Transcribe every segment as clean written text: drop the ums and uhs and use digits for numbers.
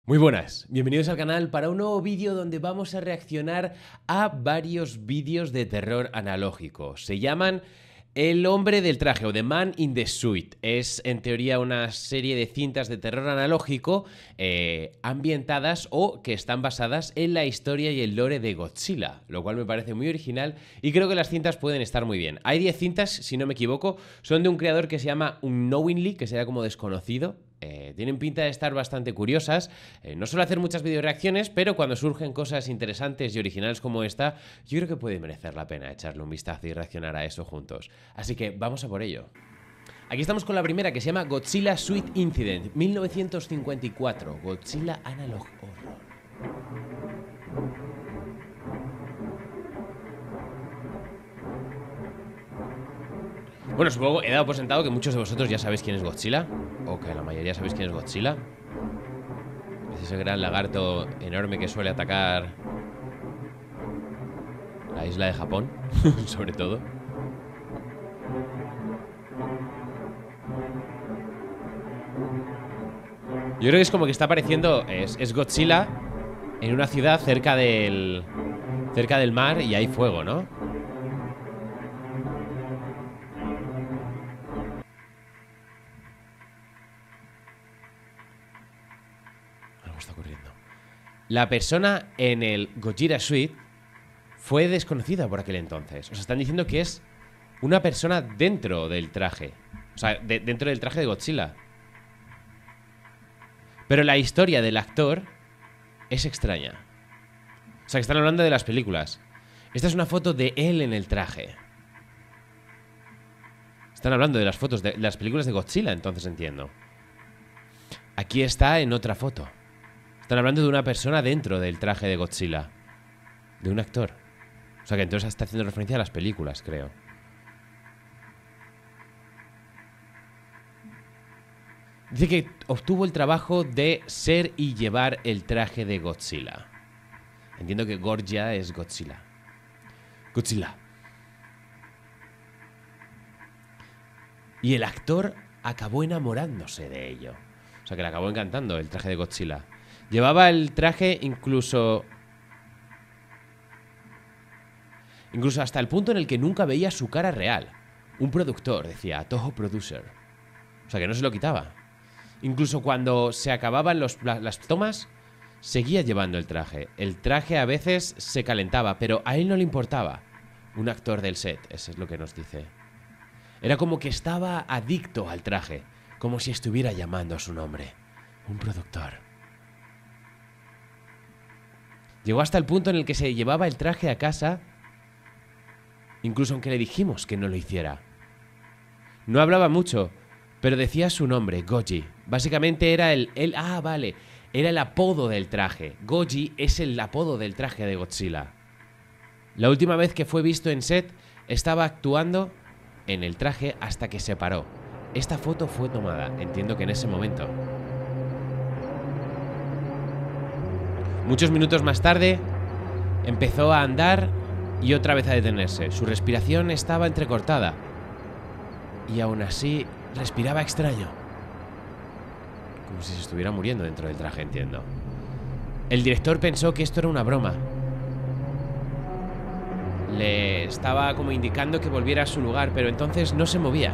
Muy buenas, bienvenidos al canal para un nuevo vídeo donde vamos a reaccionar a varios vídeos de terror analógico. Se llaman El hombre del traje o The Man in the Suit. Es en teoría una serie de cintas de terror analógico ambientadas o que están basadas en la historia y el lore de Godzilla, lo cual me parece muy original y creo que las cintas pueden estar muy bien. Hay 10 cintas, si no me equivoco, son de un creador que se llama Unknowingly, que será como desconocido. Tienen pinta de estar bastante curiosas. No suelo hacer muchas videoreacciones, pero cuando surgen cosas interesantes y originales como esta, yo creo que puede merecer la pena echarle un vistazo y reaccionar a eso juntos. Así que vamos a por ello. Aquí estamos con la primera, que se llama Godzilla Suit Incident, 1954. Godzilla Analog Horror. Bueno, supongo, he dado por sentado que muchos de vosotros ya sabéis quién es Godzilla, o que la mayoría sabéis quién es Godzilla. Es ese gran lagarto enorme que suele atacar la isla de Japón, sobre todo. Yo creo que es como que está apareciendo, es Godzilla en una ciudad cerca del mar y hay fuego, ¿no? Está ocurriendo. La persona en el Gojira Suite fue desconocida por aquel entonces. O sea, están diciendo que es una persona dentro del traje. O sea, dentro del traje de Godzilla. Pero la historia del actor es extraña. O sea, que están hablando de las películas. Esta es una foto de él en el traje. Están hablando de las fotos de las películas de Godzilla, entonces entiendo. Aquí está en otra foto. Están hablando de una persona dentro del traje de Godzilla. De un actor. O sea que entonces está haciendo referencia a las películas, creo. Dice que obtuvo el trabajo de ser y llevar el traje de Godzilla. Entiendo que Gorgia es Godzilla. Godzilla. Y el actor acabó enamorándose de ello. O sea que le acabó encantando el traje de Godzilla. Llevaba el traje incluso hasta el punto en el que nunca veía su cara real. Un productor, decía, Toho Producer. O sea que no se lo quitaba. Incluso cuando se acababan las tomas, seguía llevando el traje. El traje a veces se calentaba, pero a él no le importaba. Un actor del set, eso es lo que nos dice. Era como que estaba adicto al traje, como si estuviera llamando a su nombre. Un productor. Llegó hasta el punto en el que se llevaba el traje a casa, incluso aunque le dijimos que no lo hiciera. No hablaba mucho, pero decía su nombre, Goji. Básicamente era era el apodo del traje. Goji es el apodo del traje de Godzilla. La última vez que fue visto en set, estaba actuando en el traje hasta que se paró. Esta foto fue tomada, entiendo que en ese momento. Muchos minutos más tarde, empezó a andar y otra vez a detenerse. Su respiración estaba entrecortada. Y aún así, respiraba extraño. Como si se estuviera muriendo dentro del traje, entiendo. El director pensó que esto era una broma. Le estaba como indicando que volviera a su lugar, pero entonces no se movía.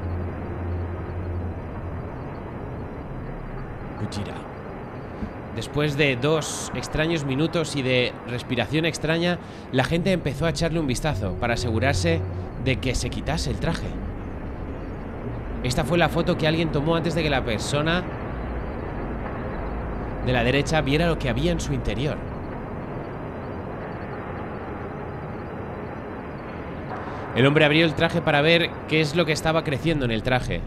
Gojira. Después de 2 extraños minutos y de respiración extraña, la gente empezó a echarle un vistazo para asegurarse de que se quitase el traje. Esta fue la foto que alguien tomó antes de que la persona de la derecha viera lo que había en su interior. El hombre abrió el traje para ver qué es lo que estaba creciendo en el traje.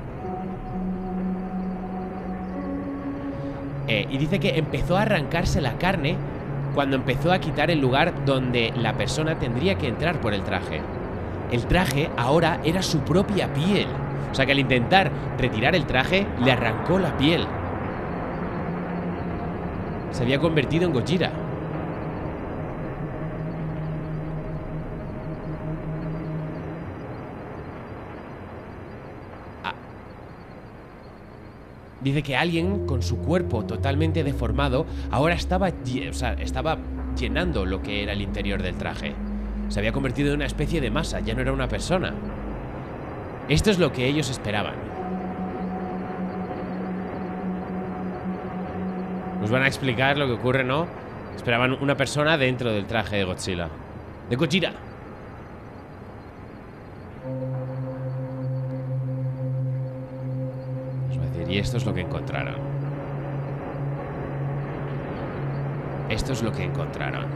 Y dice que empezó a arrancarse la carne cuando empezó a quitar el lugar donde la persona tendría que entrar por el traje. El traje ahora era su propia piel. O sea que al intentar retirar el traje, le arrancó la piel. Se había convertido en Gojira. Dice que alguien con su cuerpo totalmente deformado ahora estaba llenando lo que era el interior del traje. Se había convertido en una especie de masa, ya no era una persona. Esto es lo que ellos esperaban. Nos van a explicar lo que ocurre, ¿no? Esperaban una persona dentro del traje de Godzilla. ¡De Gojira! Nos va a decir, y esto es lo que encontraron. Esto es lo que encontraron.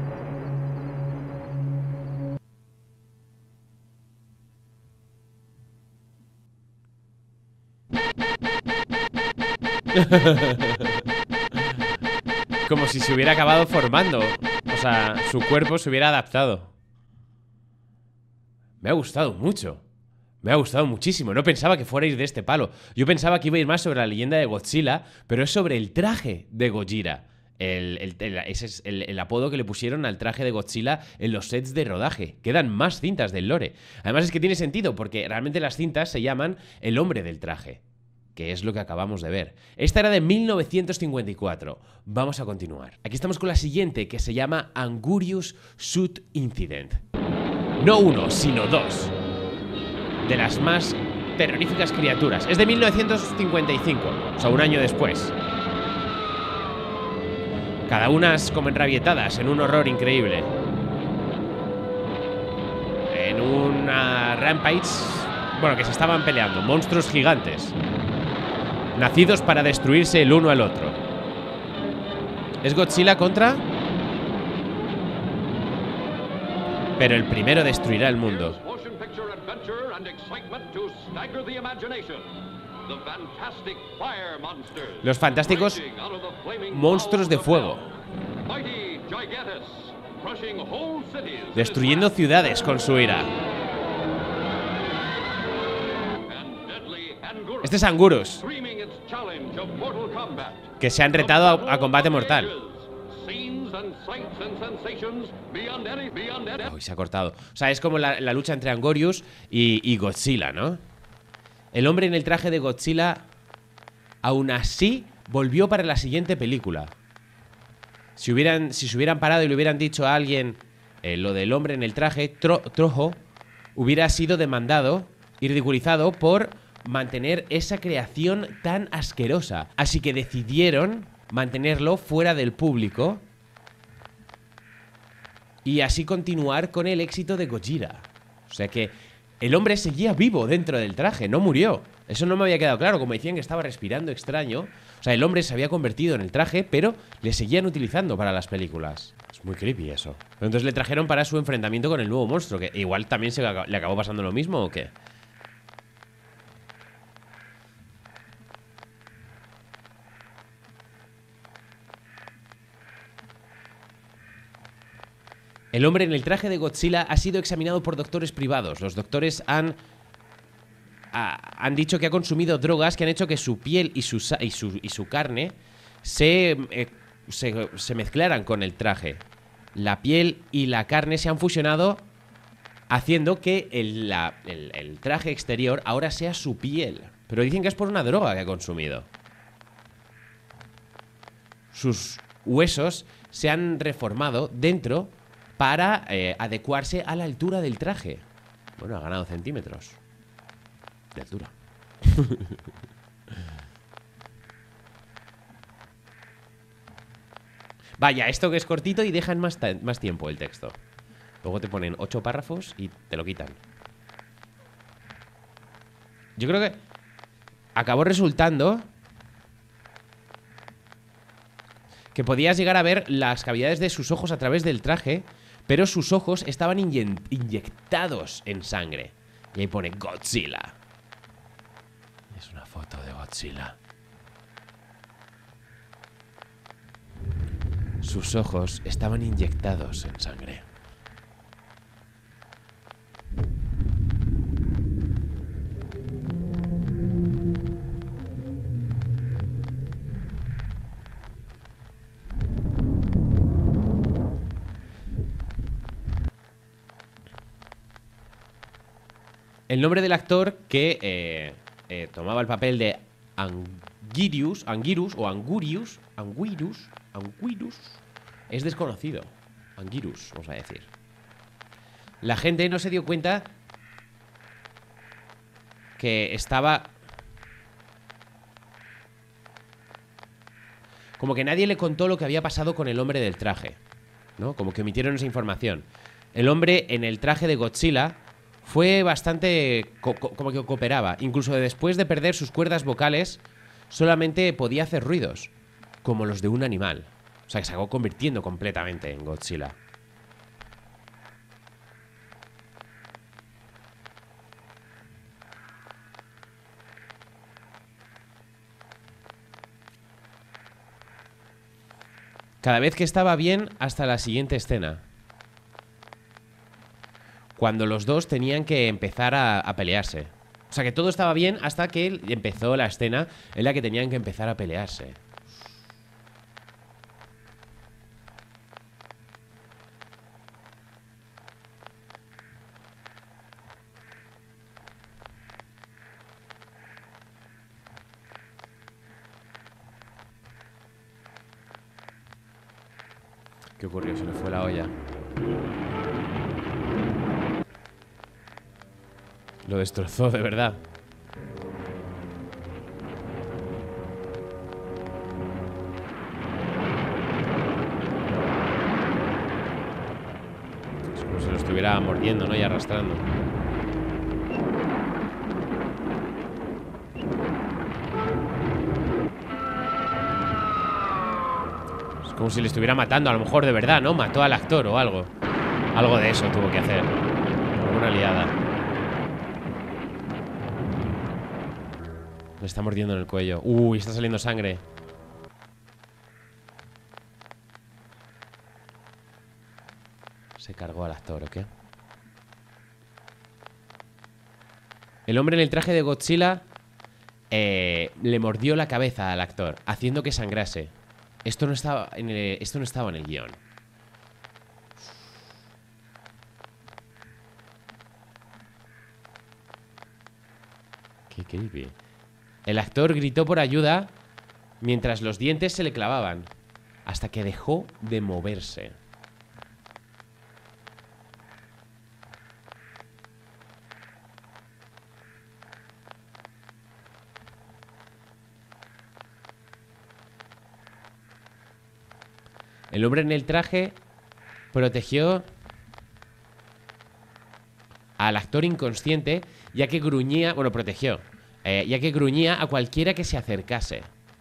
Como si se hubiera acabado formando. O sea, su cuerpo se hubiera adaptado. Me ha gustado mucho. Me ha gustado muchísimo. No pensaba que fuera a ir de este palo. Yo pensaba que iba a ir más sobre la leyenda de Godzilla, pero es sobre el traje de Gojira. Ese es el apodo que le pusieron al traje de Godzilla en los sets de rodaje. Quedan más cintas del lore. Además es que tiene sentido, porque realmente las cintas se llaman El hombre del traje, que es lo que acabamos de ver. Esta era de 1954. Vamos a continuar. Aquí estamos con la siguiente, que se llama Angurius Suit Incident. No uno, sino dos de las más terroríficas criaturas. Es de 1955, o sea, un año después. Cada unas como enrabietadas en un horror increíble. En una rampage, bueno, que se estaban peleando, monstruos gigantes, nacidos para destruirse el uno al otro. ¿Es Godzilla contra? Pero el primero destruirá el mundo. Los fantásticos monstruos de fuego, destruyendo ciudades con su ira. Este es Angurus, que se han retado a combate mortal. Uy, se ha cortado. O sea, es como la lucha entre Angurius y Godzilla, ¿no? El hombre en el traje de Godzilla, aún así, volvió para la siguiente película. Si se hubieran parado y le hubieran dicho a alguien lo del hombre en el traje, Toho hubiera sido demandado y ridiculizado por mantener esa creación tan asquerosa. Así que decidieron mantenerlo fuera del público y así continuar con el éxito de Gojira. O sea que el hombre seguía vivo dentro del traje, no murió. Eso no me había quedado claro, como decían que estaba respirando extraño. O sea, el hombre se había convertido en el traje, pero le seguían utilizando para las películas. Es muy creepy eso. Pero entonces le trajeron para su enfrentamiento con el nuevo monstruo, que igual también le acabó pasando lo mismo, ¿o qué? El hombre en el traje de Godzilla ha sido examinado por doctores privados. Los doctores han dicho que ha consumido drogas que han hecho que su piel y su carne se mezclaran con el traje. La piel y la carne se han fusionado, haciendo que el traje exterior ahora sea su piel. Pero dicen que es por una droga que ha consumido. Sus huesos se han reformado dentro para adecuarse a la altura del traje. Bueno, ha ganado centímetros de altura. Vaya, esto que es cortito y dejan más tiempo el texto. Luego te ponen 8 párrafos y te lo quitan. Yo creo que acabó resultando que podías llegar a ver las cavidades de sus ojos a través del traje, pero sus ojos estaban inyectados en sangre. Y ahí pone Godzilla. Es una foto de Godzilla. Sus ojos estaban inyectados en sangre. El nombre del actor que tomaba el papel de Anguirus o Angurius, es desconocido. Anguirus, vamos a decir. La gente no se dio cuenta que estaba... Como que nadie le contó lo que había pasado con el hombre del traje, ¿no? Como que omitieron esa información. El hombre en el traje de Godzilla fue bastante... como que cooperaba. Incluso después de perder sus cuerdas vocales, solamente podía hacer ruidos, como los de un animal. O sea, que se acabó convirtiendo completamente en Godzilla. Cada vez que estaba bien hasta la siguiente escena, cuando los dos tenían que empezar a pelearse. O sea que todo estaba bien hasta que empezó la escena en la que tenían que empezar a pelearse. ¿Qué ocurrió? Se le fue la olla. Lo destrozó, de verdad. Es como si lo estuviera mordiendo, ¿no? Y arrastrando. Es como si le estuviera matando, a lo mejor de verdad, ¿no? Mató al actor o algo. Algo de eso tuvo que hacer. Alguna liada. Le está mordiendo en el cuello. Uy, está saliendo sangre. Se cargó al actor, ¿o qué? El hombre en el traje de Godzilla le mordió la cabeza al actor, haciendo que sangrase. Esto no estaba en el guión. Qué creepy. El actor gritó por ayuda mientras los dientes se le clavaban, hasta que dejó de moverse. El hombre en el traje protegió al actor inconsciente, ya que gruñía... Bueno, protegió. Ya que gruñía a cualquiera que se acercase.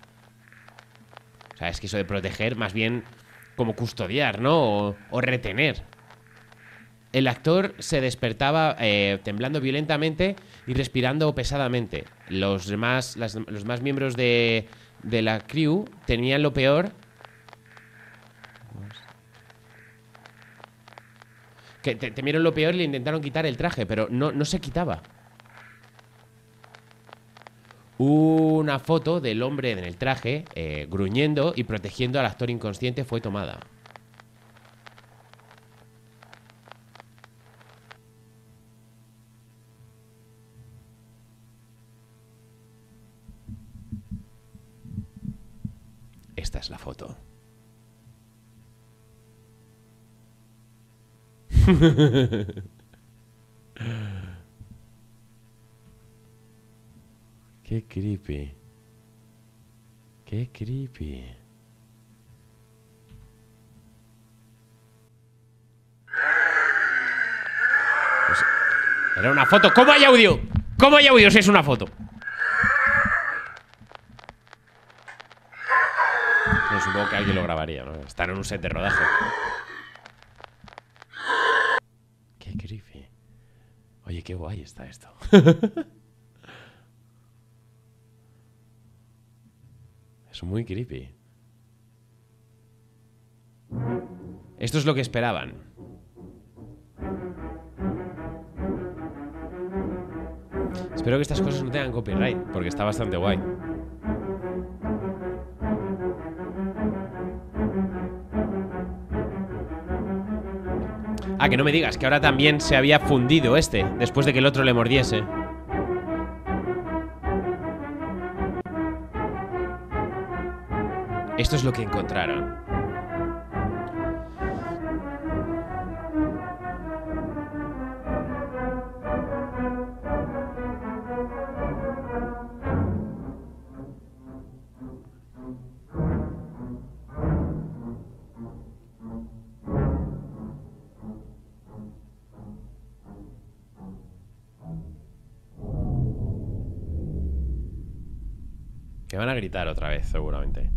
O sea, es que eso de proteger, más bien como custodiar, ¿no? O retener. El actor se despertaba temblando violentamente y respirando pesadamente. Los demás miembros de la crew tenían lo peor. Que temieron lo peor y le intentaron quitar el traje, pero no se quitaba. Una foto del hombre en el traje gruñendo y protegiendo al actor inconsciente fue tomada. Esta es la foto. Qué creepy. Qué creepy. Pues era una foto. ¿Cómo hay audio? ¿Cómo hay audio si es una foto? No, supongo que alguien lo grabaría, ¿no? Están en un set de rodaje. Qué creepy. Oye, qué guay está esto. Es muy creepy. Esto es lo que esperaban. Espero que estas cosas no tengan copyright, porque está bastante guay. Ah, que no me digas que ahora también se había fundido este, después de que el otro le mordiese. esto es lo que encontraron. Que van a gritar otra vez, seguramente.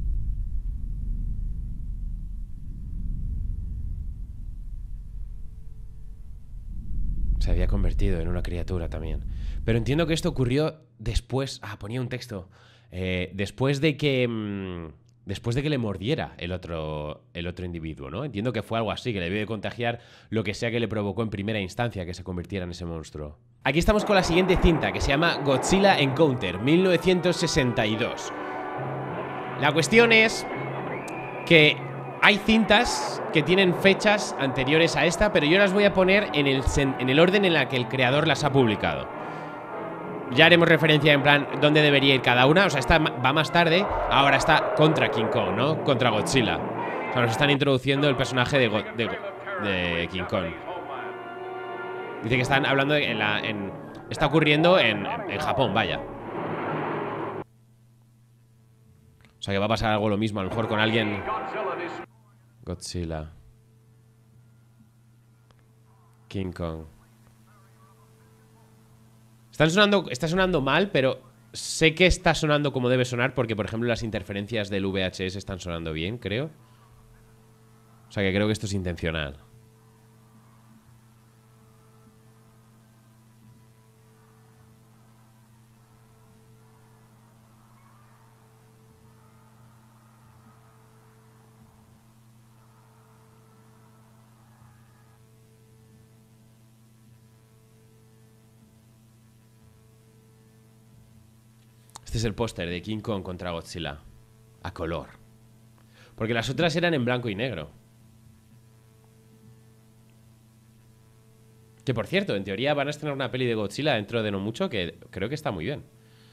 Se había convertido en una criatura también. Pero entiendo que esto ocurrió después... Ah, ponía un texto. Después de que... después de que le mordiera el otro individuo, ¿no? Entiendo que fue algo así, que le debió de contagiar lo que sea que le provocó en primera instancia que se convirtiera en ese monstruo. Aquí estamos con la siguiente cinta, que se llama Godzilla Encounter, 1962. La cuestión es que hay cintas que tienen fechas anteriores a esta, pero yo las voy a poner en el orden en el que el creador las ha publicado. Ya haremos referencia en plan dónde debería ir cada una. O sea, esta va más tarde. Ahora está contra King Kong, ¿no? Contra Godzilla. O sea, nos están introduciendo el personaje de King Kong. Dice que están hablando está ocurriendo en Japón, vaya. O sea que va a pasar algo lo mismo, a lo mejor con alguien. Godzilla. King Kong. Está sonando mal, pero sé que está sonando como debe sonar porque, por ejemplo, las interferencias del VHS están sonando bien, creo. O sea que creo que esto es intencional. Este es el póster de King Kong contra Godzilla. A color. Porque las otras eran en blanco y negro. Que por cierto, en teoría van a estrenar una peli de Godzilla dentro de no mucho, que creo que está muy bien.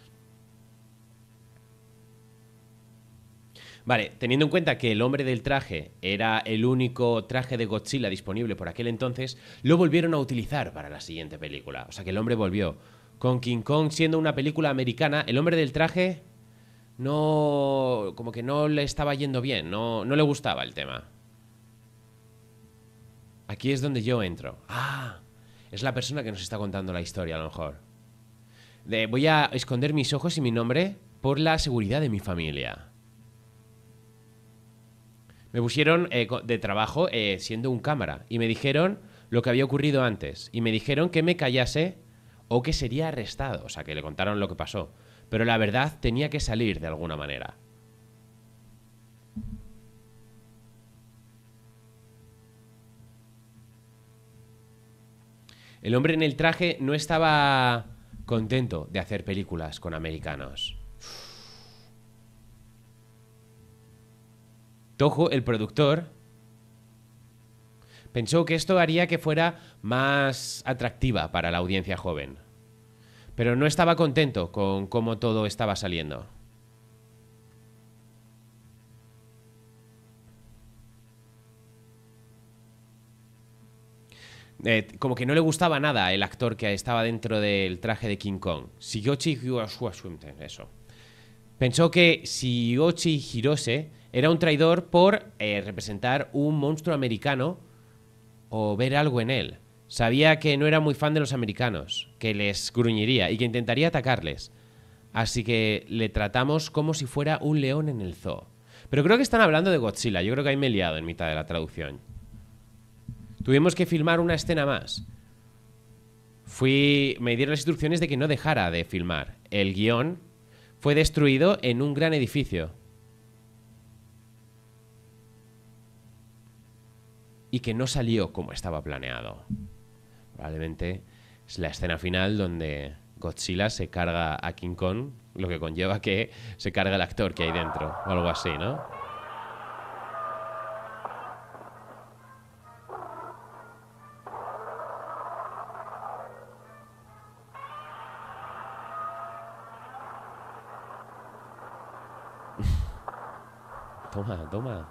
Vale, teniendo en cuenta que el hombre del traje era el único traje de Godzilla disponible por aquel entonces, lo volvieron a utilizar para la siguiente película. O sea que el hombre volvió. Con King Kong siendo una película americana, el hombre del traje no... como que no le estaba yendo bien, no le gustaba el tema. Aquí es donde yo entro. Ah, es la persona que nos está contando la historia, a lo mejor. Voy a esconder mis ojos y mi nombre por la seguridad de mi familia. Me pusieron de trabajo siendo un cámara y me dijeron lo que había ocurrido antes. Y me dijeron que me callase o que sería arrestado. O sea, que le contaron lo que pasó. Pero la verdad tenía que salir de alguna manera. El hombre en el traje no estaba contento de hacer películas con americanos. Toho, el productor, pensó que esto haría que fuera más atractiva para la audiencia joven. Pero no estaba contento con cómo todo estaba saliendo. Como que no le gustaba nada el actor que estaba dentro del traje de King Kong. Eso. Pensó que Shigeochi Hirose era un traidor por representar un monstruo americano o ver algo en él. Sabía que no era muy fan de los americanos, que les gruñiría y que intentaría atacarles. Así que le tratamos como si fuera un león en el zoo. Pero creo que están hablando de Godzilla. Yo creo que ahí me he liado en mitad de la traducción. Tuvimos que filmar una escena más. Me dieron las instrucciones de que no dejara de filmar. El guión fue destruido en un gran edificio. Y que no salió como estaba planeado. Probablemente es la escena final donde Godzilla se carga a King Kong, lo que conlleva que se carga el actor que hay dentro, o algo así, ¿no? Toma, toma.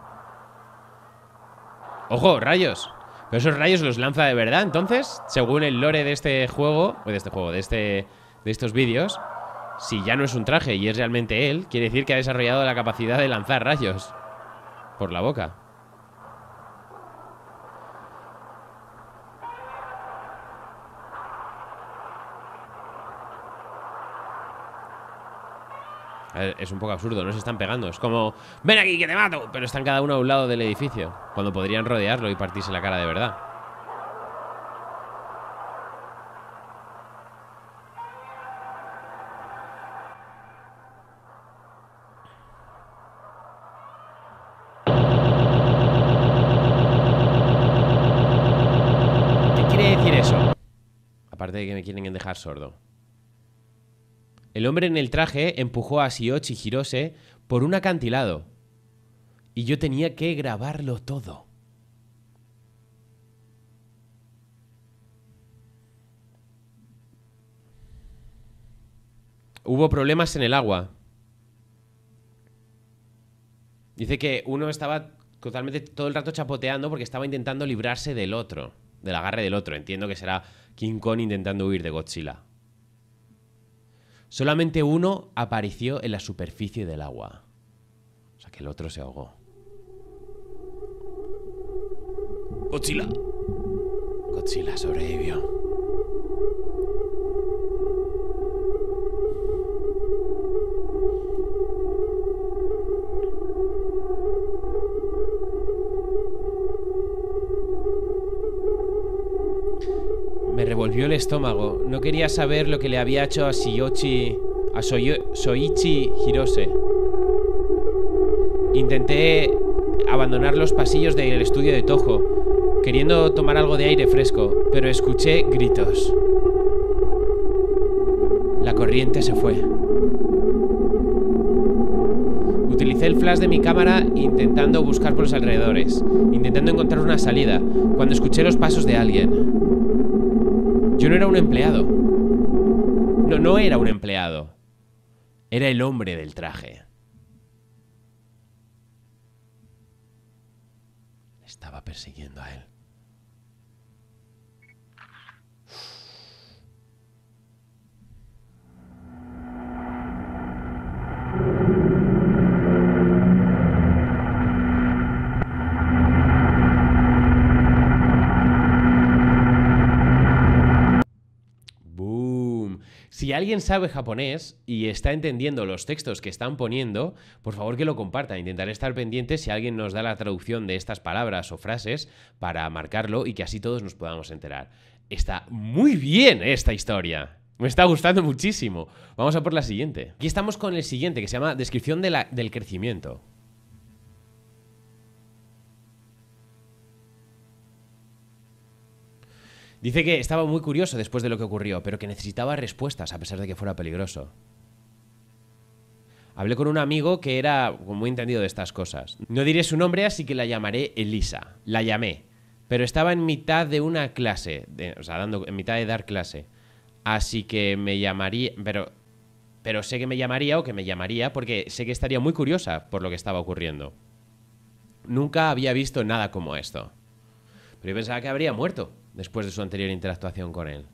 ¡Ojo, rayos! Pero esos rayos los lanza de verdad, entonces, según el lore de este juego, de estos vídeos, si ya no es un traje y es realmente él, quiere decir que ha desarrollado la capacidad de lanzar rayos por la boca. A ver, es un poco absurdo, no se están pegando. Es como, ven aquí que te mato. Pero están cada uno a un lado del edificio, cuando podrían rodearlo y partirse la cara de verdad. ¿Qué quiere decir eso? Aparte de que me quieren dejar sordo. El hombre en el traje empujó a Shiochi Hirose por un acantilado. Y yo tenía que grabarlo todo. Hubo problemas en el agua. Dice que uno estaba totalmente todo el rato chapoteando porque estaba intentando librarse del otro, del agarre del otro. Entiendo que será King Kong intentando huir de Godzilla. Solamente uno apareció en la superficie del agua. O sea que el otro se ahogó. Godzilla. Godzilla sobrevivió. Me revolvió el estómago. No quería saber lo que le había hecho a Soichi Hirose. Intenté abandonar los pasillos del estudio de Toho, queriendo tomar algo de aire fresco, pero escuché gritos. La corriente se fue. Utilicé el flash de mi cámara intentando buscar por los alrededores, intentando encontrar una salida, cuando escuché los pasos de alguien. Yo no era un empleado. No era un empleado. Era el hombre del traje. Estaba persiguiendo a él. Boom. Si alguien sabe japonés y está entendiendo los textos que están poniendo, por favor que lo comparta. Intentaré estar pendiente si alguien nos da la traducción de estas palabras o frases para marcarlo y que así todos nos podamos enterar. Está muy bien esta historia. Me está gustando muchísimo. Vamos a por la siguiente. Aquí estamos con el siguiente, que se llama Descripción del crecimiento. Dice que estaba muy curioso después de lo que ocurrió, pero que necesitaba respuestas a pesar de que fuera peligroso. Hablé con un amigo que era muy entendido de estas cosas. No diré su nombre, así que la llamaré Elisa. La llamé, pero estaba en mitad de una clase, en mitad de dar clase. Así que me llamaría, pero sé que me llamaría o que me llamaría porque sé que estaría muy curiosa por lo que estaba ocurriendo. Nunca había visto nada como esto. Pero yo pensaba que habría muerto después de su anterior interactuación con él.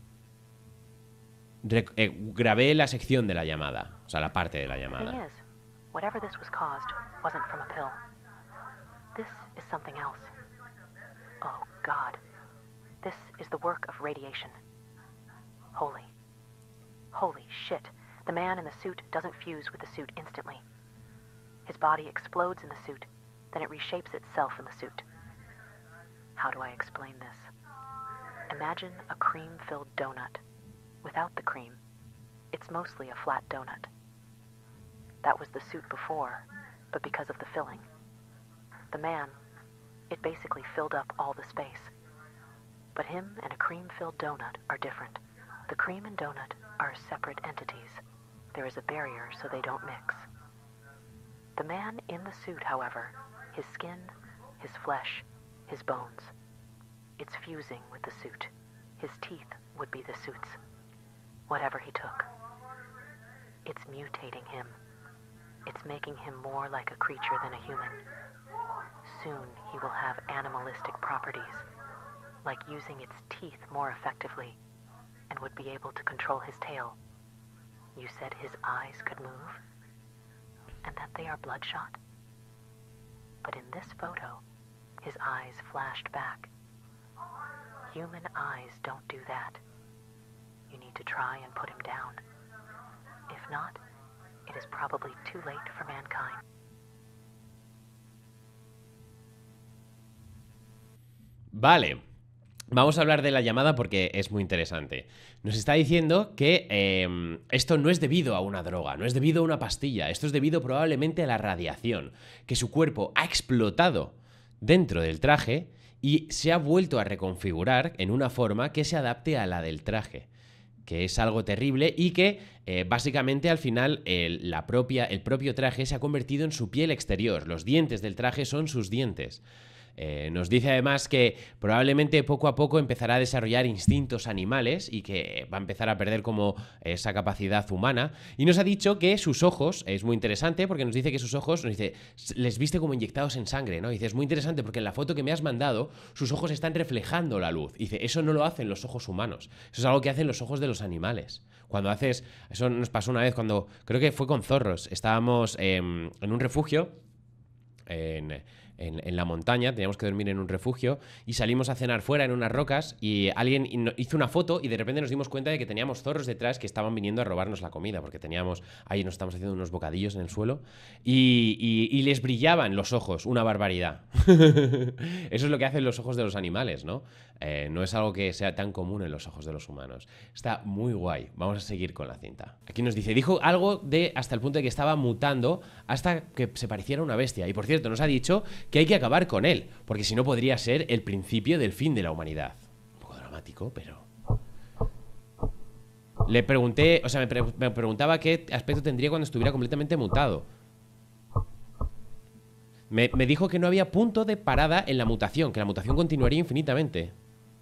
Grabé la sección de la llamada, o sea, la parte de la llamada. Whatever this was caused wasn't from a pill. This is something else. Oh, God. This is the work of radiation. Holy. Holy shit. The man in the suit doesn't fuse with the suit instantly. His body explodes in the suit, then it reshapes itself in the suit. How do I explain this? Imagine a cream-filled donut. Without the cream, it's mostly a flat donut. That was the suit before, but because of the filling. The man, it basically filled up all the space. But him and a cream-filled donut are different. The cream and donut are separate entities. There is a barrier so they don't mix. The man in the suit, however, his skin, his flesh, his bones. It's fusing with the suit. His teeth would be the suit's. Whatever he took. It's mutating him. It's making him more like a creature than a human. Soon he will have animalistic properties, like using its teeth more effectively, and would be able to control his tail. You said his eyes could move, and that they are bloodshot? But in this photo, his eyes flashed back. Human eyes don't do that. You need to try and put him down. If not, it is probably too late for mankind. Vale, vamos a hablar de la llamada porque es muy interesante. Nos está diciendo que esto no es debido a una droga, no es debido a una pastilla, esto es debido probablemente a la radiación, que su cuerpo ha explotado dentro del traje y se ha vuelto a reconfigurar en una forma que se adapte a la del traje, que es algo terrible y que básicamente al final el propio traje se ha convertido en su piel exterior, los dientes del traje son sus dientes. Nos dice además que probablemente poco a poco empezará a desarrollar instintos animales y que va a empezar a perder como esa capacidad humana. Y nos ha dicho que sus ojos, es muy interesante porque nos dice que sus ojos, nos dice, les viste como inyectados en sangre, ¿no? Y dice, es muy interesante porque en la foto que me has mandado, sus ojos están reflejando la luz. Y dice, eso no lo hacen los ojos humanos, eso es algo que hacen los ojos de los animales. Cuando haces, eso nos pasó una vez cuando, creo que fue con zorros, estábamos en un refugio, en la montaña, teníamos que dormir en un refugio y salimos a cenar fuera en unas rocas y alguien hizo una foto y de repente nos dimos cuenta de que teníamos zorros detrás que estaban viniendo a robarnos la comida porque teníamos, ahí nos estábamos haciendo unos bocadillos en el suelo y les brillaban los ojos, una barbaridad. Eso es lo que hacen los ojos de los animales, ¿no? No es algo que sea tan común en los ojos de los humanos. Está muy guay. Vamos a seguir con la cinta. Aquí nos dice, dijo algo de hasta el punto de que estaba mutando hasta que se pareciera a una bestia. Y por cierto, nos ha dicho que hay que acabar con él, porque si no podría ser el principio del fin de la humanidad. Un poco dramático, pero... Le pregunté, o sea, me preguntaba qué aspecto tendría cuando estuviera completamente mutado. Me dijo que no había punto de parada en la mutación, que la mutación continuaría infinitamente.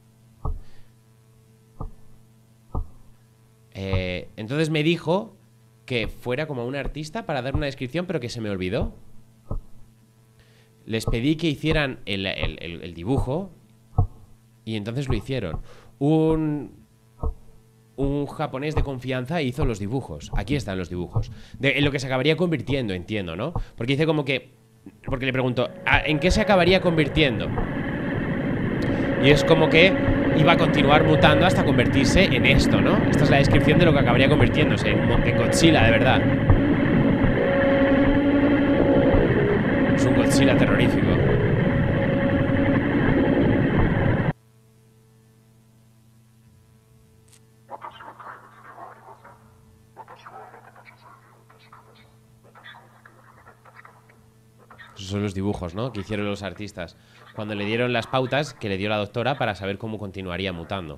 Entonces me dijo que fuera como un artista para dar una descripción, pero que se me olvidó. Les pedí que hicieran el dibujo y entonces lo hicieron. Un japonés de confianza hizo los dibujos. Aquí están los dibujos. En lo que se acabaría convirtiendo, entiendo, ¿no? Porque dice como que... Porque le pregunto, ¿en qué se acabaría convirtiendo? Y es como que iba a continuar mutando hasta convertirse en esto, ¿no? Esta es la descripción de lo que acabaría convirtiéndose en Godzilla, de verdad. Es un Godzilla terrorífico. Esos son los dibujos, ¿no? Que hicieron los artistas cuando le dieron las pautas que le dio la doctora para saber cómo continuaría mutando.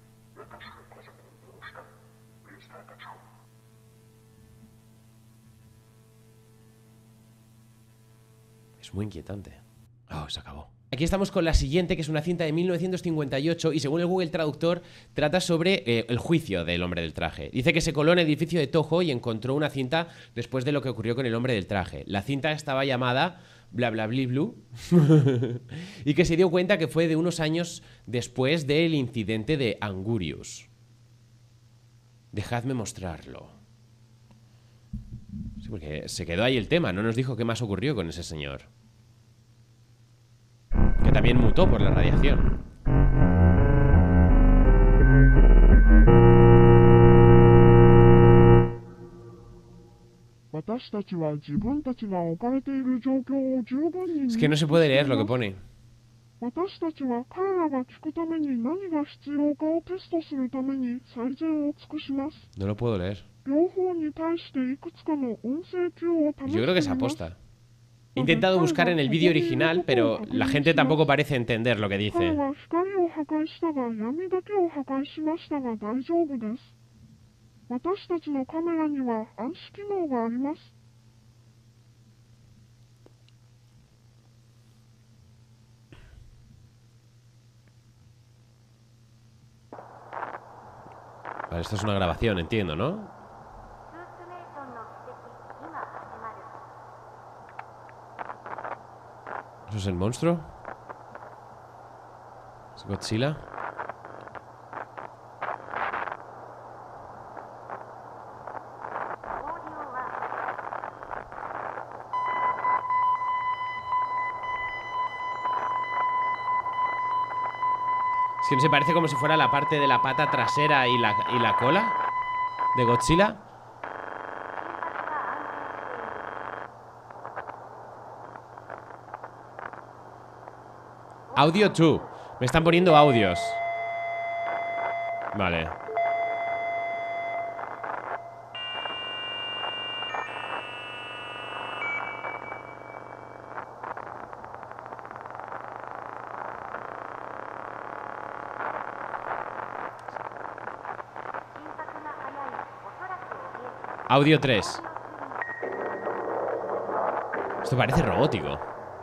Es muy inquietante. Oh, se acabó. Aquí estamos con la siguiente, que es una cinta de 1958 y según el Google Traductor trata sobre el juicio del hombre del traje. Dice que se coló en el edificio de Toho y encontró una cinta después de lo que ocurrió con el hombre del traje. La cinta estaba llamada Bla Bla Bli Blue y que se dio cuenta que fue de unos años después del incidente de Angurius. Dejadme mostrarlo. Sí, porque se quedó ahí el tema, no nos dijo qué más ocurrió con ese señor. Que también mutó por la radiación. Es que no se puede leer lo que pone. No lo puedo leer. Yo creo que es aposta. He intentado buscar en el vídeo original, pero la gente tampoco parece entender lo que dice. Vale, esto es una grabación, entiendo, ¿no? ¿Eso es el monstruo? ¿Es Godzilla? Es que no se parece como si fuera la parte de la pata trasera y la cola de Godzilla. Audio 2. Me están poniendo audios. Vale. Audio 3. Esto parece robótico.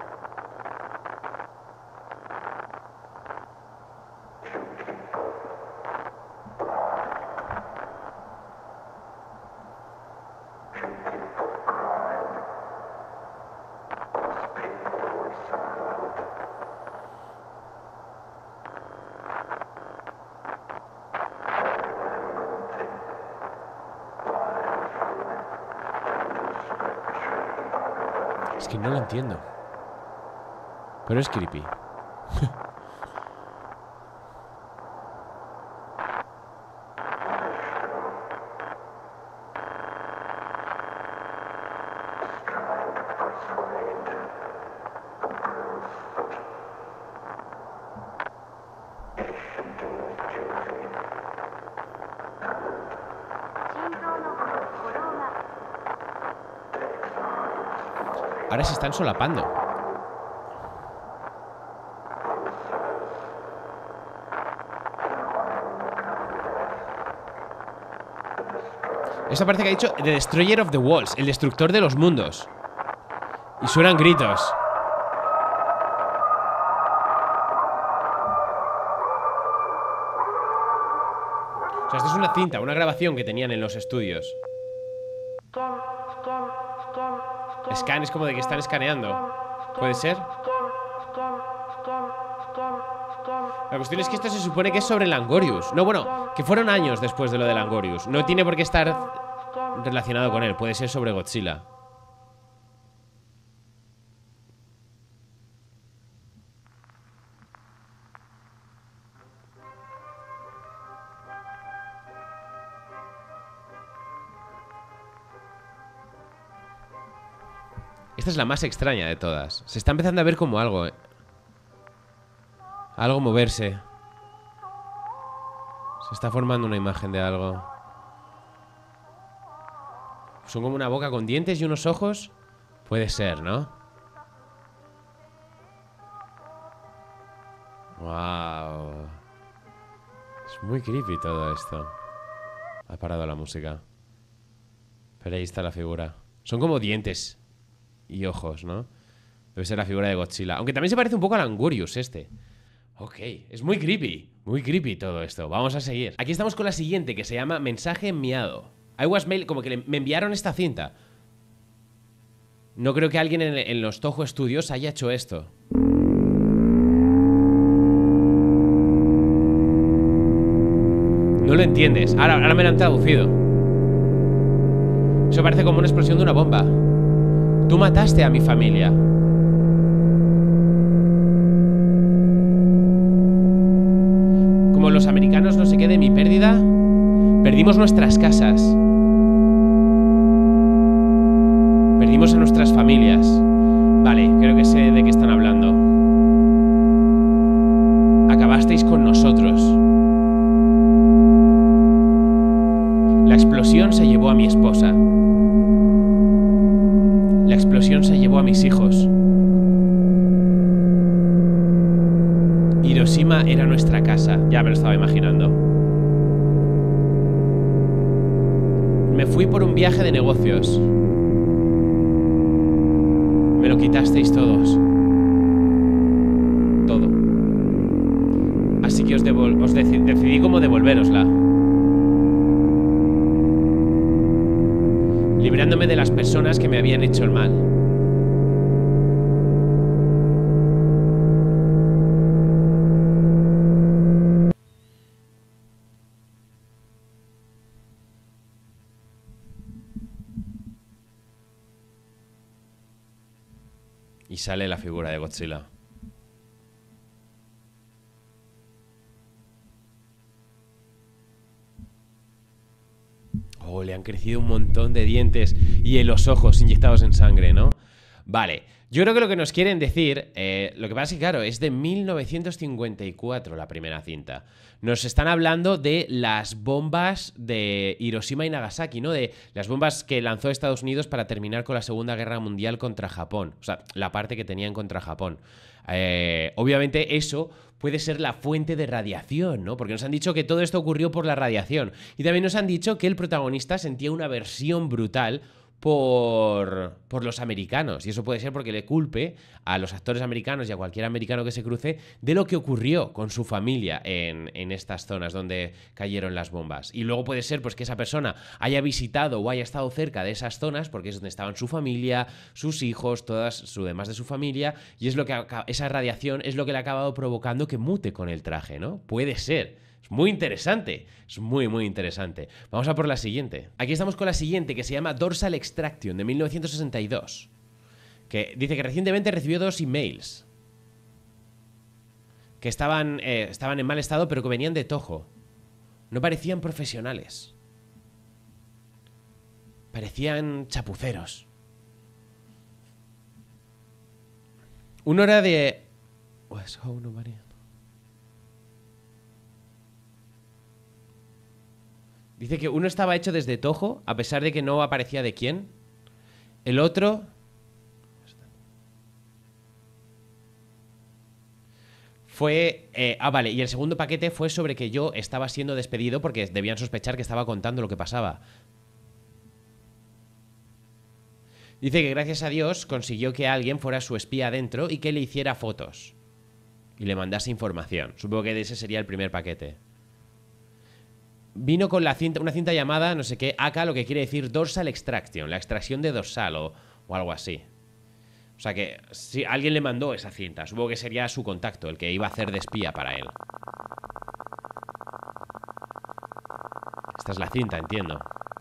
Es que no lo entiendo. Pero es creepy. Ahora se están solapando. Esa parte que ha dicho The Destroyer of the Worlds, el destructor de los mundos. Y suenan gritos. O sea, esto es una cinta, una grabación que tenían en los estudios. Scan es como de que están escaneando. ¿Puede ser? La cuestión es que esto se supone que es sobre Langorius. No, bueno, que fueron años después de lo de Langorius. No tiene por qué estar relacionado con él. Puede ser sobre Godzilla. Esta es la más extraña de todas. Se está empezando a ver como algo, algo moverse. Se está formando una imagen de algo. Son como una boca con dientes y unos ojos. Puede ser, ¿no? Wow. Es muy creepy todo esto. Ha parado la música. Pero ahí está la figura. Son como dientes y ojos, ¿no? Debe ser la figura de Godzilla. Aunque también se parece un poco a Langorius este. Ok, es muy creepy todo esto. Vamos a seguir. Aquí estamos con la siguiente, que se llama Mensaje enviado. I was mail, como que me enviaron esta cinta. No creo que alguien en los Toho Studios haya hecho esto. No lo entiendes. Ahora me lo han traducido. Eso parece como una explosión de una bomba. Tú mataste a mi familia. Como los americanos no sé qué de mi pérdida, perdimos nuestras casas. Perdimos a nuestras familias. Vale, creo que sé de qué están hablando. Acabasteis con nosotros. La explosión se llevó a mi esposa. La explosión se llevó a mis hijos. Hiroshima era nuestra casa. Ya me lo estaba imaginando. Me fui por un viaje de negocios. Me lo quitasteis todos. Todo. Así que decidí cómo devolvérosla. Librándome de las personas que me habían hecho el mal. sale la figura de Godzilla. Oh, le han crecido un montón de dientes y en los ojos inyectados en sangre, ¿no? Vale, yo creo que lo que nos quieren decir, lo que pasa es que, claro, es de 1954 la primera cinta. Nos están hablando de las bombas de Hiroshima y Nagasaki, ¿no? De las bombas que lanzó Estados Unidos para terminar con la Segunda Guerra Mundial contra Japón. O sea, la parte que tenían contra Japón. Obviamente eso puede ser la fuente de radiación, ¿no? Porque nos han dicho que todo esto ocurrió por la radiación. Y también nos han dicho que el protagonista sentía una aversión brutal por los americanos. Y eso puede ser porque le culpe a los actores americanos y a cualquier americano que se cruce de lo que ocurrió con su familia en estas zonas donde cayeron las bombas. Y luego puede ser pues que esa persona haya visitado o haya estado cerca de esas zonas porque es donde estaban su familia, sus hijos, todas su demás de su familia, y es lo que esa radiación es lo que le ha acabado provocando que mute con el traje, ¿no? Puede ser. Es muy interesante, es muy, muy interesante. Vamos a por la siguiente. Aquí estamos con la siguiente, que se llama Dorsal Extraction, de 1962. Que dice que recientemente recibió 2 emails. Que estaban en mal estado, pero que venían de Toho. No parecían profesionales. Parecían chapuceros. Uno era de... Dice que uno estaba hecho desde Toho, a pesar de que no aparecía de quién. El otro... fue... vale, y el segundo paquete fue sobre que yo estaba siendo despedido porque debían sospechar que estaba contando lo que pasaba. Dice que gracias a Dios consiguió que alguien fuera su espía adentro y que le hiciera fotos. Y le mandase información. Supongo que ese sería el primer paquete. Vino con la cinta, una cinta llamada, no sé qué, AK, lo que quiere decir Dorsal Extraction, la extracción de dorsal o algo así. O sea que si alguien le mandó esa cinta, supongo que sería su contacto, el que iba a hacer de espía para él. Esta es la cinta, entiendo.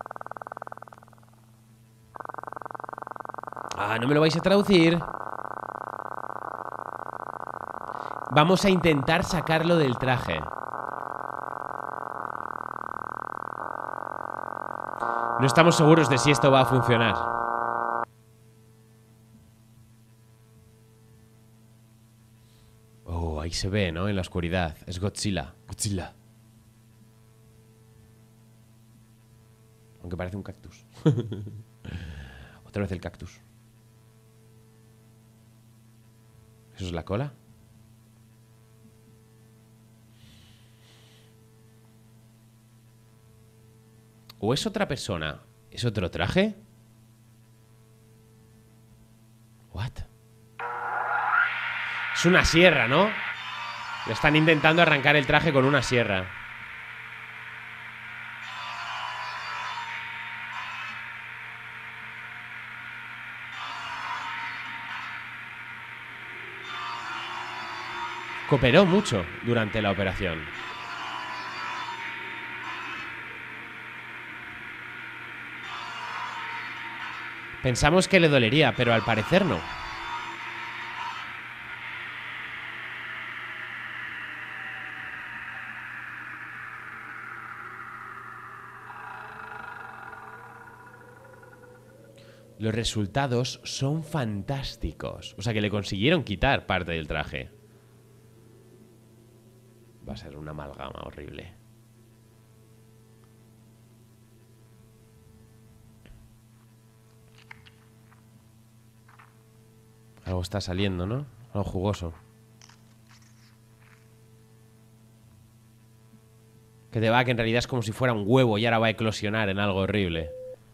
Ah, ¿no me lo vais a traducir? Vamos a intentar sacarlo del traje. No estamos seguros de si esto va a funcionar. Oh, ahí se ve, ¿no? En la oscuridad. Es Godzilla. Godzilla. Aunque parece un cactus. Otra vez el cactus. ¿Eso es la cola? ¿O es otra persona? ¿Es otro traje? ¿What? Es una sierra, ¿no? Le están intentando arrancar el traje con una sierra. Cooperó mucho durante la operación. Pensamos que le dolería, pero al parecer no. Los resultados son fantásticos. O sea que le consiguieron quitar parte del traje. Va a ser una amalgama horrible. Algo está saliendo, ¿no? Algo jugoso. Que te va, que en realidad es como si fuera un huevo y ahora va a eclosionar en algo horrible.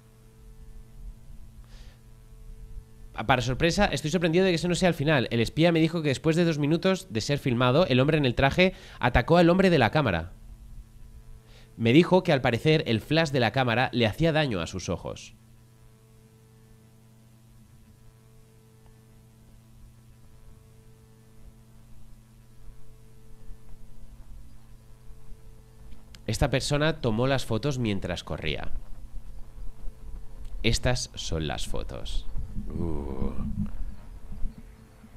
Para sorpresa, estoy sorprendido de que eso no sea el final. El espía me dijo que después de 2 minutos de ser filmado, el hombre en el traje atacó al hombre de la cámara. Me dijo que al parecer el flash de la cámara le hacía daño a sus ojos. Esta persona tomó las fotos mientras corría. Estas son las fotos.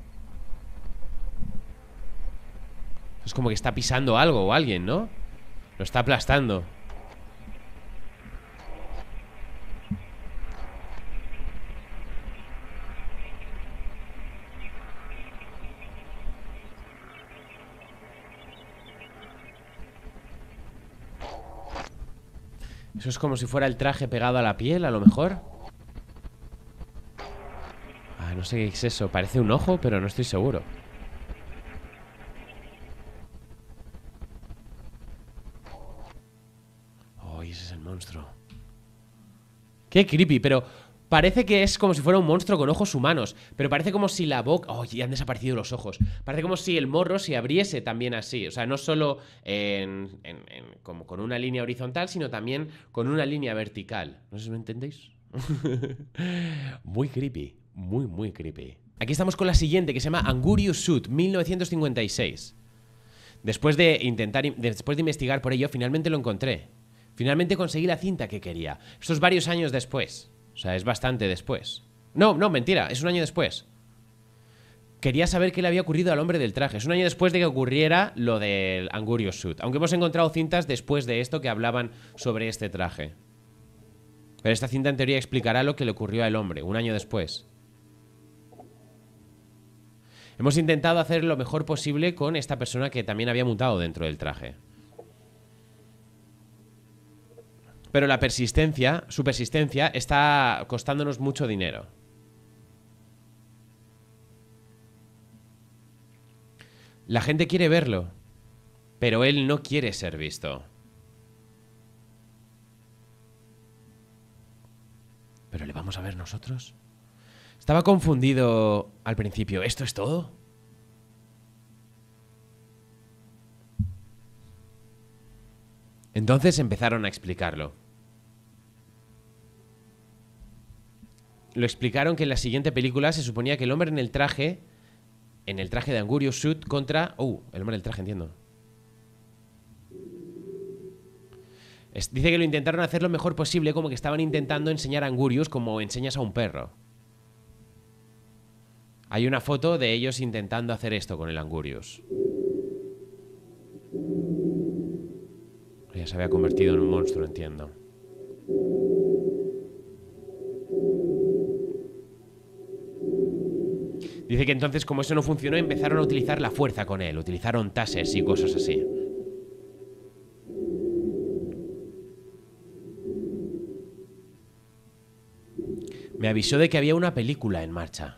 Es como que está pisando algo o alguien, ¿no? Lo está aplastando. Eso es como si fuera el traje pegado a la piel, a lo mejor. Ah, no sé qué es eso. Parece un ojo, pero no estoy seguro. Oh, ese es el monstruo. Qué creepy, pero parece que es como si fuera un monstruo con ojos humanos. Pero parece como si la boca... Oh, ya han desaparecido los ojos. Parece como si el morro se abriese también así. O sea, no solo como con una línea horizontal, sino también con una línea vertical. No sé si me entendéis. Muy creepy. Muy, muy creepy. Aquí estamos con la siguiente, que se llama Angurious Suit, 1956. Después de investigar por ello, finalmente lo encontré. Finalmente conseguí la cinta que quería. Esto es varios años después. O sea, es bastante después. No, mentira, es un año después. Quería saber qué le había ocurrido al hombre del traje. Es un año después de que ocurriera lo del Angurious Suit. Aunque hemos encontrado cintas después de esto que hablaban sobre este traje. Pero esta cinta en teoría explicará lo que le ocurrió al hombre, un año después. Hemos intentado hacer lo mejor posible con esta persona que también había mutado dentro del traje. Pero su persistencia está costándonos mucho dinero. La gente quiere verlo, pero él no quiere ser visto. ¿Pero le vamos a ver nosotros? Estaba confundido al principio. ¿Esto es todo? Entonces empezaron a explicarlo. Lo explicaron que en la siguiente película se suponía que el hombre en el traje de Angurious Suit contra... el hombre del traje, entiendo. Dice que lo intentaron hacer lo mejor posible, como que estaban intentando enseñar a Angurious como enseñas a un perro. Hay una foto de ellos intentando hacer esto con el Angurious. Ya se había convertido en un monstruo, entiendo. Dice que entonces, como eso no funcionó, empezaron a utilizar la fuerza con él. Utilizaron tasers y cosas así. Me avisó de que había una película en marcha.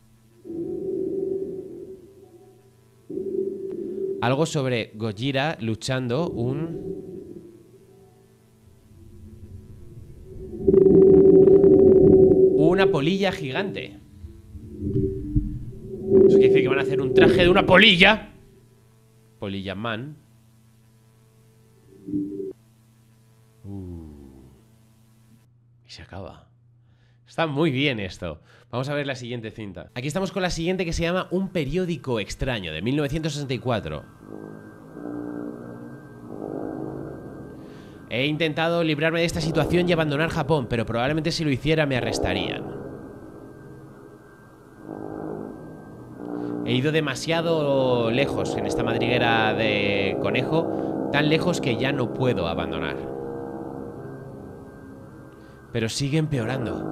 Algo sobre Gojira luchando una polilla gigante. Eso quiere decir que van a hacer un traje de una polilla. Polilla Man. Y se acaba. Está muy bien esto. Vamos a ver la siguiente cinta. Aquí estamos con la siguiente, que se llama Un periódico extraño, de 1964. He intentado librarme de esta situación y abandonar Japón, pero probablemente si lo hiciera me arrestarían. He ido demasiado lejos en esta madriguera de conejo, tan lejos que ya no puedo abandonar. Pero sigue empeorando.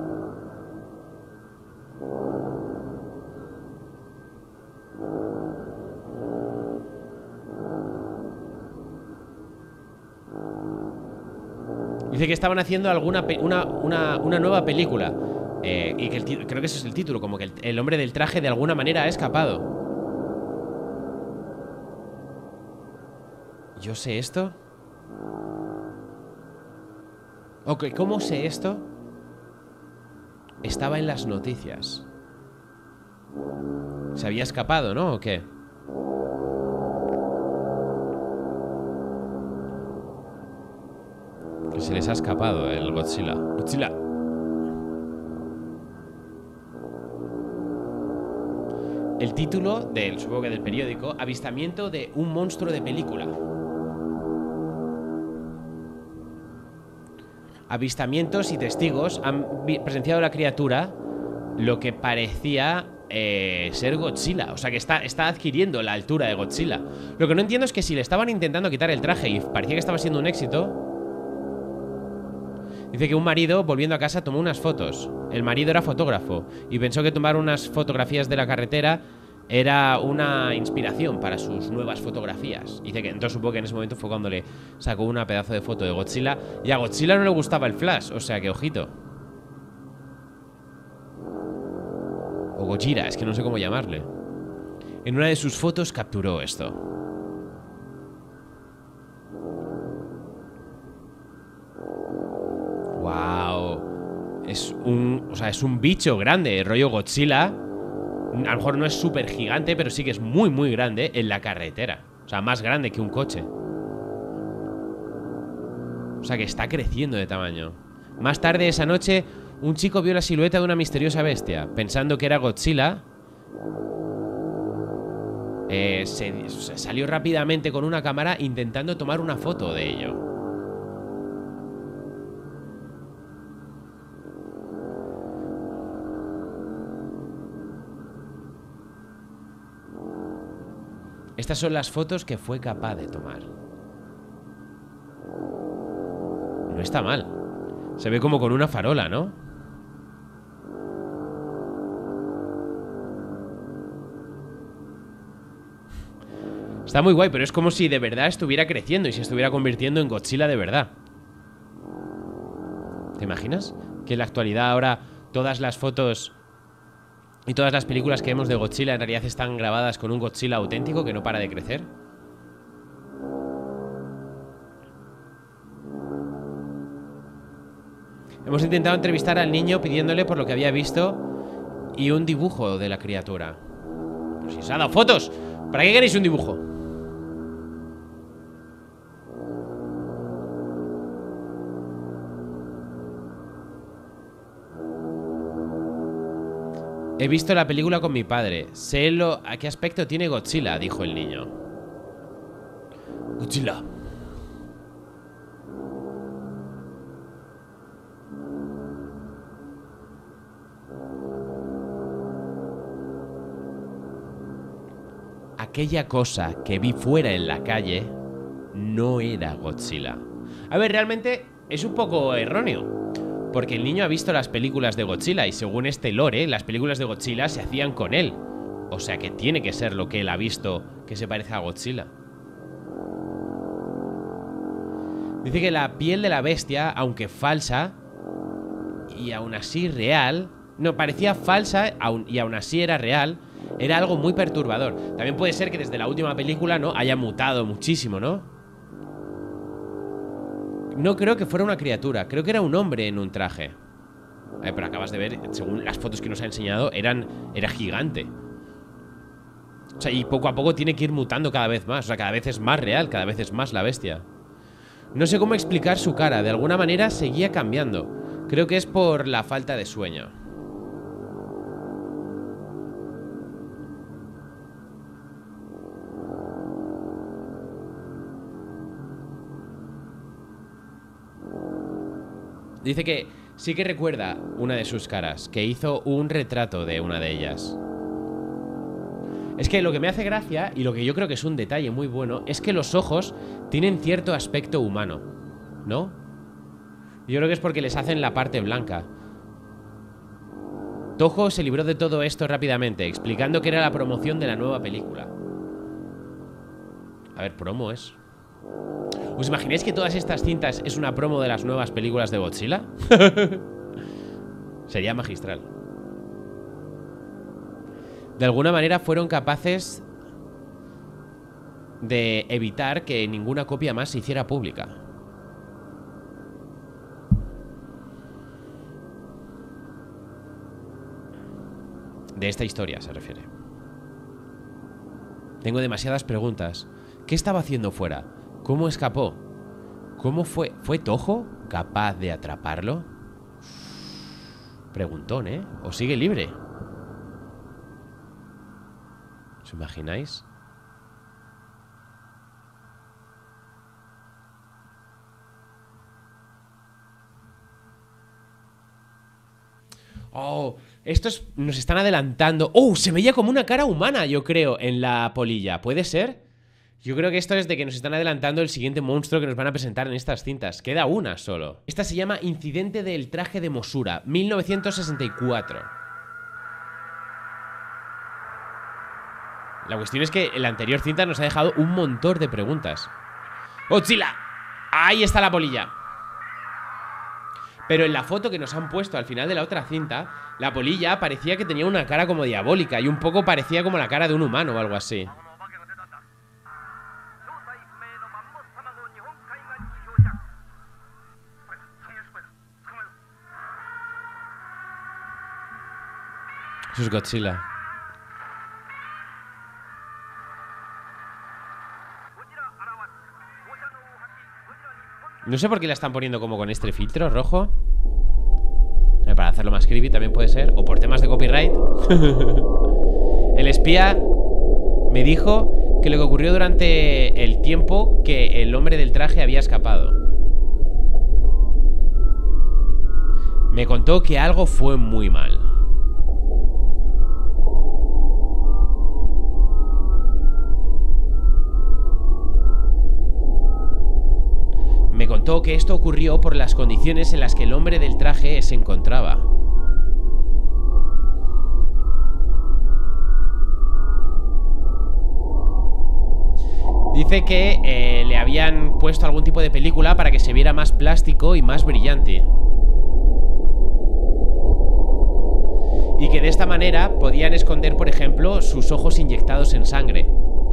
Dice que estaban haciendo una nueva película. Y que creo que ese es el título, como que el hombre del traje de alguna manera ha escapado. ¿Yo sé esto? Ok, ¿cómo sé esto? Estaba en las noticias. ¿Se había escapado, no? ¿O qué? Que se les ha escapado el Godzilla. ¡Godzilla! El título supongo que del periódico: avistamiento de un monstruo de película. Avistamientos y testigos han presenciado la criatura, lo que parecía ser Godzilla. O sea que está adquiriendo la altura de Godzilla. Lo que no entiendo es que si le estaban intentando quitar el traje y parecía que estaba siendo un éxito. Dice que un marido, volviendo a casa, tomó unas fotos. El marido era fotógrafo y pensó que tomar unas fotografías de la carretera era una inspiración para sus nuevas fotografías. Dice que entonces supongo que en ese momento fue cuando le sacó una pedazo de foto de Godzilla. Y a Godzilla no le gustaba el flash, o sea que ojito. O Gojira, es que no sé cómo llamarle. En una de sus fotos capturó esto. Wow. Es un bicho grande, rollo Godzilla. A lo mejor no es súper gigante, pero sí que es muy, muy grande en la carretera. O sea, más grande que un coche. O sea, que está creciendo de tamaño. Más tarde esa noche, un chico vio la silueta de una misteriosa bestia. Pensando que era Godzilla, salió rápidamente con una cámara intentando tomar una foto de ello. Estas son las fotos que fue capaz de tomar. No está mal. Se ve como con una farola, ¿no? Está muy guay, pero es como si de verdad estuviera creciendo y se estuviera convirtiendo en Godzilla de verdad. ¿Te imaginas? Que en la actualidad ahora todas las fotos y todas las películas que vemos de Godzilla en realidad están grabadas con un Godzilla auténtico que no para de crecer. Hemos intentado entrevistar al niño pidiéndole por lo que había visto y un dibujo de la criatura. Pues si os ha dado fotos, ¿para qué queréis un dibujo? He visto la película con mi padre. Sé a qué aspecto tiene Godzilla, dijo el niño. Godzilla. Aquella cosa que vi fuera en la calle no era Godzilla. A ver, realmente es un poco erróneo. Porque el niño ha visto las películas de Godzilla y según este lore, las películas de Godzilla se hacían con él. O sea que tiene que ser lo que él ha visto que se parece a Godzilla. Dice que la piel de la bestia, aunque falsa y aún así real... No, parecía falsa y aún así era real. Era algo muy perturbador. También puede ser que desde la última película, ¿no?, haya mutado muchísimo, ¿no? No creo que fuera una criatura. Creo que era un hombre en un traje. Pero acabas de ver, según las fotos que nos ha enseñado, era gigante. O sea, y poco a poco tiene que ir mutando cada vez más. O sea, cada vez es más real, cada vez es más la bestia. No sé cómo explicar su cara. De alguna manera seguía cambiando. Creo que es por la falta de sueño. Dice que sí que recuerda una de sus caras, que hizo un retrato de una de ellas. Es que lo que me hace gracia, y lo que yo creo que es un detalle muy bueno, es que los ojos tienen cierto aspecto humano, ¿no? Yo creo que es porque les hacen la parte blanca. Toho se libró de todo esto rápidamente, explicando que era la promoción de la nueva película. A ver, promo es... ¿Os imagináis que todas estas cintas es una promo de las nuevas películas de Godzilla? Sería magistral. De alguna manera fueron capaces de evitar que ninguna copia más se hiciera pública. De esta historia se refiere. Tengo demasiadas preguntas. ¿Qué estaba haciendo fuera? ¿Cómo escapó? ¿Cómo fue? ¿Fue Toho capaz de atraparlo? Preguntón, ¿eh? ¿O sigue libre? ¿Os imagináis? Oh, Estos nos están adelantando. ¡Oh! Se veía como una cara humana, yo creo, en la polilla. ¿Puede ser? Yo creo que esto es de que nos están adelantando el siguiente monstruo que nos van a presentar en estas cintas. Queda una solo. Esta se llama Incidente del traje de Mosura, 1964. La cuestión es que en la anterior cinta nos ha dejado un montón de preguntas. ¡Godzilla! Ahí está la polilla. Pero en la foto que nos han puesto al final de la otra cinta, la polilla parecía que tenía una cara como diabólica y un poco parecía como la cara de un humano o algo así. Eso es Godzilla. No sé por qué la están poniendo como con este filtro rojo. Para hacerlo más creepy también puede ser. O por temas de copyright. El espía me dijo que lo que ocurrió durante el tiempo que el hombre del traje había escapado. Me contó que algo fue muy mal. Me contó que esto ocurrió por las condiciones en las que el hombre del traje se encontraba. Dice que le habían puesto algún tipo de película para que se viera más plástico y más brillante. Y que de esta manera podían esconder, por ejemplo, sus ojos inyectados en sangre.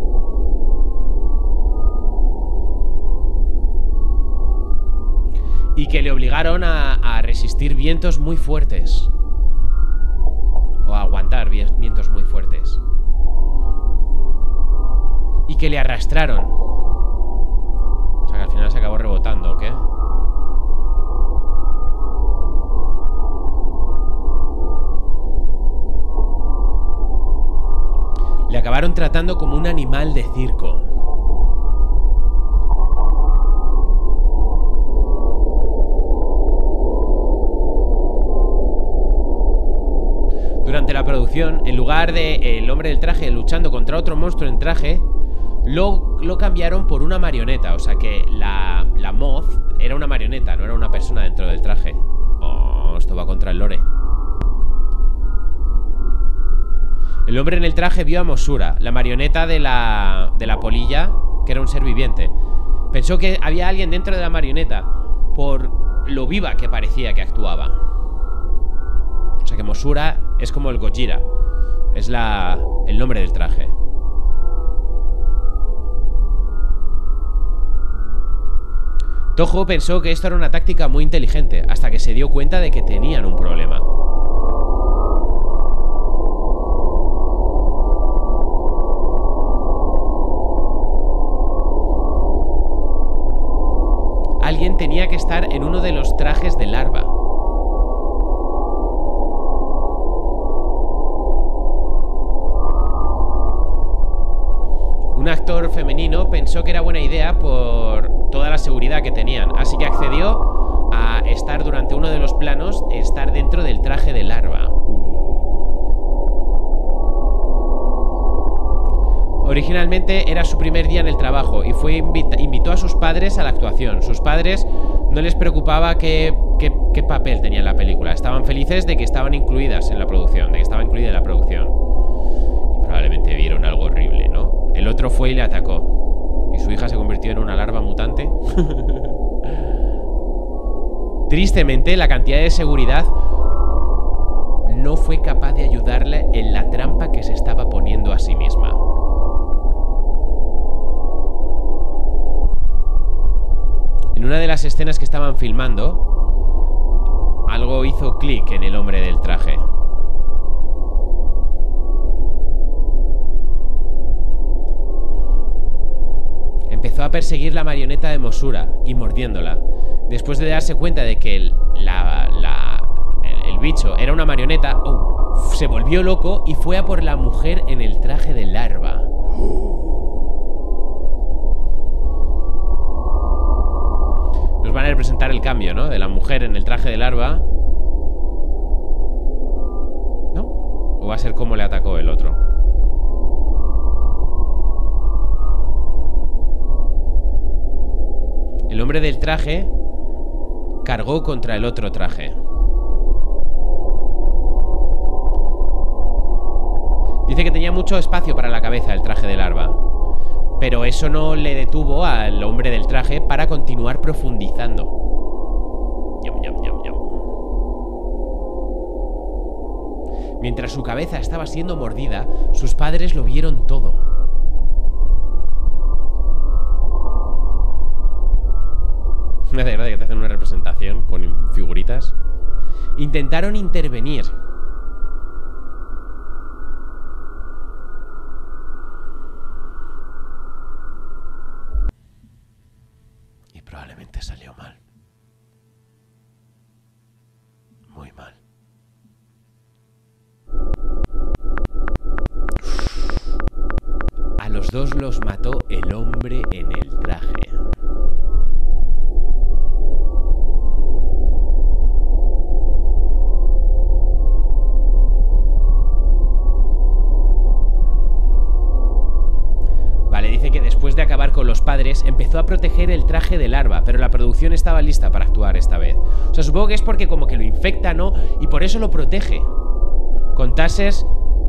Y que le obligaron a resistir vientos muy fuertes. O a aguantar vientos muy fuertes. Y que le arrastraron. O sea que al final se acabó rebotando, ¿o qué? Le acabaron tratando como un animal de circo. Durante la producción, en lugar de el hombre del traje luchando contra otro monstruo en traje, lo cambiaron por una marioneta. O sea que la Moth era una marioneta, no era una persona dentro del traje. Oh, esto va contra el lore. El hombre en el traje vio a Mosura, la marioneta de la polilla, que era un ser viviente. Pensó que había alguien dentro de la marioneta por lo viva que parecía que actuaba. O sea que Mosura es como el Gojira. Es el nombre del traje. Toho pensó que esto era una táctica muy inteligente, hasta que se dio cuenta de que tenían un problema. Alguien tenía que estar en uno de los trajes de larva. Un actor femenino pensó que era buena idea por toda la seguridad que tenían, así que accedió a estar durante uno de los planos, estar dentro del traje de larva. Originalmente era su primer día en el trabajo y invitó a sus padres a la actuación. Sus padres no les preocupaba qué papel tenía en la película. Estaban felices de que estaban incluidas en la producción, de que estaba incluida en la producción. Y probablemente vieron algo horrible, ¿no? El otro fue y le atacó. Y su hija se convirtió en una larva mutante. Tristemente, la cantidad de seguridad no fue capaz de ayudarle en la trampa que se estaba poniendo a sí misma. En una de las escenas que estaban filmando, algo hizo clic en el hombre del traje. Empezó a perseguir la marioneta de Mosura y mordiéndola. Después de darse cuenta de que el bicho era una marioneta, se volvió loco y fue a por la mujer en el traje de larva. Nos van a representar el cambio, ¿no? De la mujer en el traje de larva. va a ser cómo le atacó el otro. El hombre del traje cargó contra el otro traje. Dice que tenía mucho espacio para la cabeza el traje de larva, pero eso no le detuvo al hombre del traje para continuar profundizando. Yum, yum, yum, yum. Mientras su cabeza estaba siendo mordida, sus padres lo vieron todo. Me hace gracia que te hacen una representación con figuritas. Intentaron intervenir. Y probablemente salió mal. Muy mal. A los dos los mató el hombre en el traje. Dice que después de acabar con los padres empezó a proteger el traje de larva, pero la producción estaba lista para actuar esta vez. O sea, supongo que es porque como que lo infecta, ¿no? Y por eso lo protege. Con Tases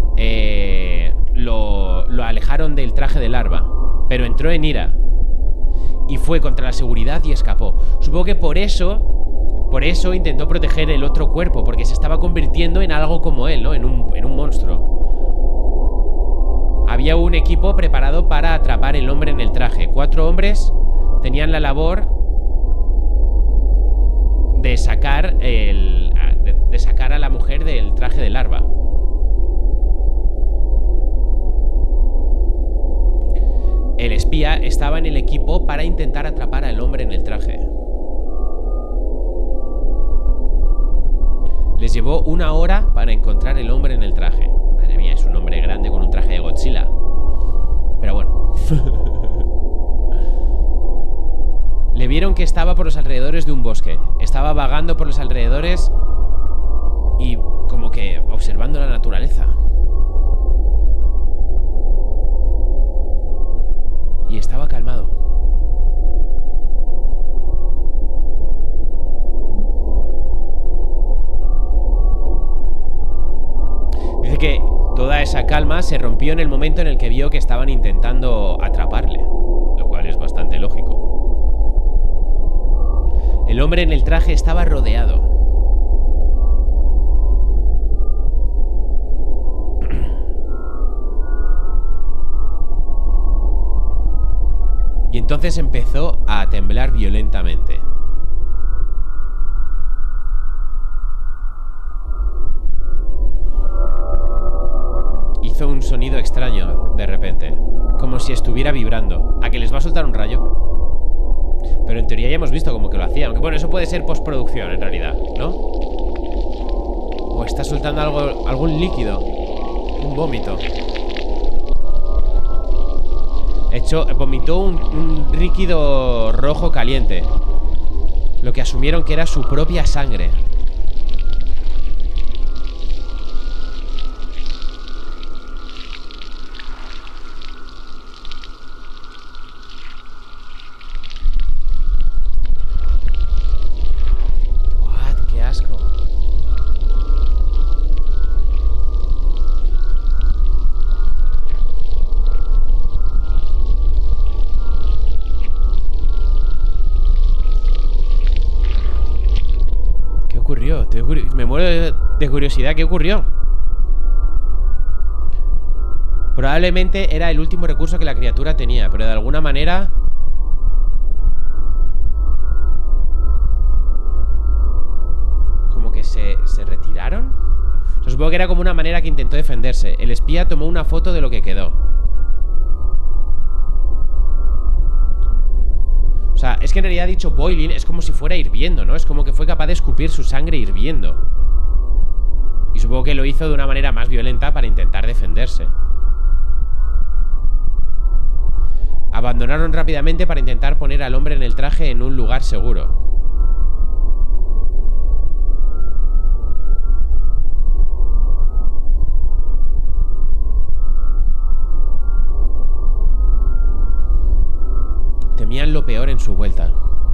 lo alejaron del traje de larva, pero entró en ira y fue contra la seguridad y escapó. Supongo que por eso intentó proteger el otro cuerpo, porque se estaba convirtiendo en algo como él, ¿no? En un monstruo. Había un equipo preparado para atrapar el hombre en el traje. 4 hombres tenían la labor de sacar sacar a la mujer del traje de larva. El espía estaba en el equipo para intentar atrapar al hombre en el traje. Les llevó 1 hora para encontrar el hombre en el traje. Madre mía, es un hombre grande con un traje de Godzilla. Pero bueno. Le vieron que estaba por los alrededores de un bosque. Estaba vagando por los alrededores y como que observando la naturaleza. Y estaba calmado. Dice que toda esa calma se rompió en el momento en el que vio que estaban intentando atraparle, lo cual es bastante lógico. El hombre en el traje estaba rodeado. Y entonces empezó a temblar violentamente. Hizo un sonido extraño de repente, como si estuviera vibrando. ¿A que les va a soltar un rayo? Pero en teoría ya hemos visto como que lo hacía. Aunque bueno, eso puede ser postproducción en realidad, ¿no? O está soltando algún líquido. Un vómito. Vomitó un líquido rojo caliente. Lo que asumieron que era su propia sangre. What? ¡Qué asco! ¿Qué ocurrió? Me muero de curiosidad. ¿Qué ocurrió? Probablemente era el último recurso que la criatura tenía, pero de alguna manera... Como que se retiraron. O sea, supongo que era como una manera que intentó defenderse. El espía tomó una foto de lo que quedó. O sea, es que en realidad ha dicho boiling, es como si fuera hirviendo, ¿no? Es como que fue capaz de escupir su sangre hirviendo. Y supongo que lo hizo de una manera más violenta para intentar defenderse. Abandonaron rápidamente para intentar poner al hombre en el traje en un lugar seguro. temían lo peor en su vuelta.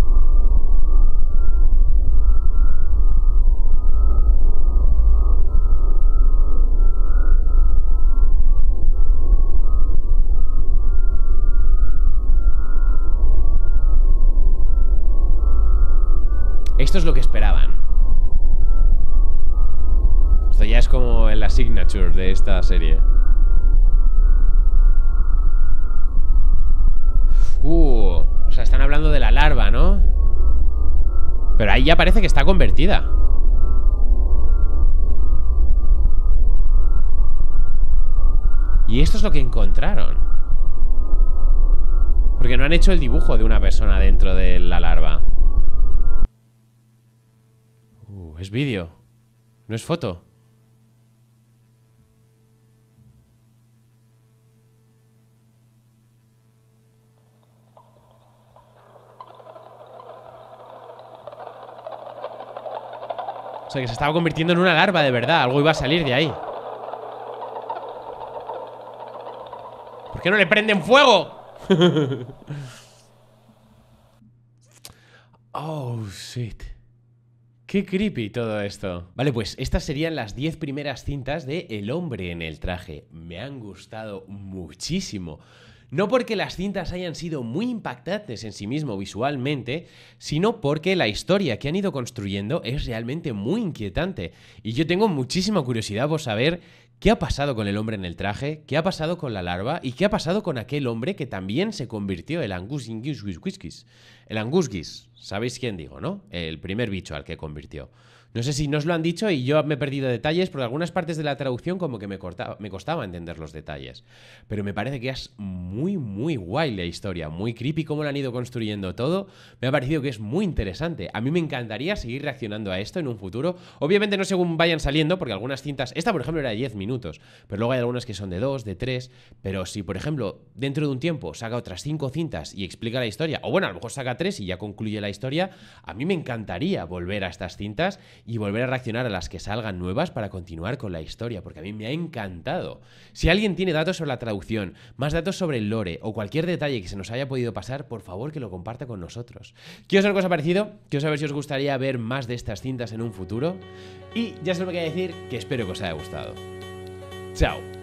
Esto es lo que esperaban. Esto ya es como en la signature de esta serie. O sea, están hablando de la larva, ¿no? Pero ahí ya parece que está convertida. Y esto es lo que encontraron. Porque no han hecho el dibujo de una persona dentro de la larva. Es vídeo. No es foto. O sea, que se estaba convirtiendo en una larva de verdad. Algo iba a salir de ahí. ¿Por qué no le prenden fuego? Oh, shit. Qué creepy todo esto. Vale, pues estas serían las 10 primeras cintas de El hombre en el traje. Me han gustado muchísimo. No porque las cintas hayan sido muy impactantes en sí mismo visualmente, sino porque la historia que han ido construyendo es realmente muy inquietante. Y yo tengo muchísima curiosidad por saber qué ha pasado con el hombre en el traje, qué ha pasado con la larva y qué ha pasado con aquel hombre que también se convirtió, el Angus Gis. El Angus Gis, ¿sabéis quién digo, no? El primer bicho al que convirtió. No sé si nos lo han dicho y yo me he perdido detalles porque algunas partes de la traducción como que me costaba entender los detalles. Pero me parece que es muy, muy guay la historia, muy creepy cómo lo han ido construyendo todo. Me ha parecido que es muy interesante. A mí me encantaría seguir reaccionando a esto en un futuro. Obviamente no según vayan saliendo, porque algunas cintas... Esta, por ejemplo, era de 10 minutos, pero luego hay algunas que son de 2, de 3. Pero si, por ejemplo, dentro de un tiempo saca otras 5 cintas y explica la historia, o bueno, a lo mejor saca 3 y ya concluye la historia, a mí me encantaría volver a estas cintas y volver a reaccionar a las que salgan nuevas para continuar con la historia, porque a mí me ha encantado. Si alguien tiene datos sobre la traducción, más datos sobre el lore o cualquier detalle que se nos haya podido pasar, por favor que lo comparta con nosotros. Quiero saber qué os ha parecido, quiero saber si os gustaría ver más de estas cintas en un futuro y ya solo me queda decir que espero que os haya gustado. ¡Chao!